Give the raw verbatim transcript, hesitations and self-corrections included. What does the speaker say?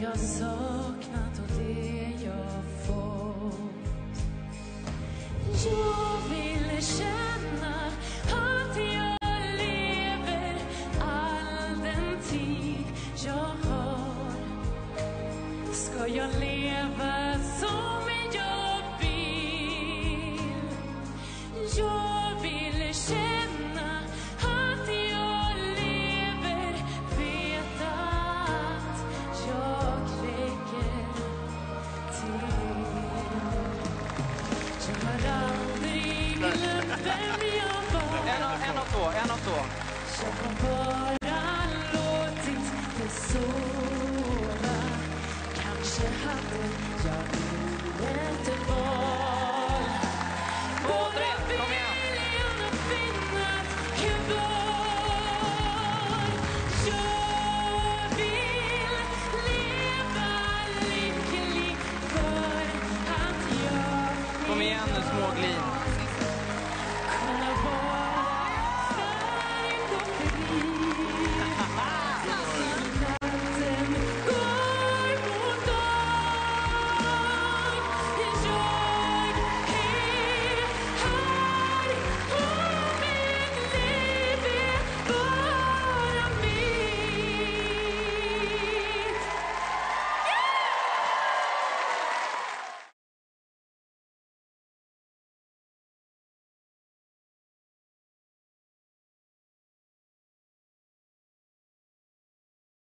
jag saknat och det jag fått. Jag vill känna att jag lever all den tid jag har. Ska jag leva som jag vill? Jag vill känna att jag lever, veta att jag räcker till. Jag har aldrig glömt vem jag var. En av, en av två, en av två. Jag har bara låtit det sova. Kanske hade jag inte valt.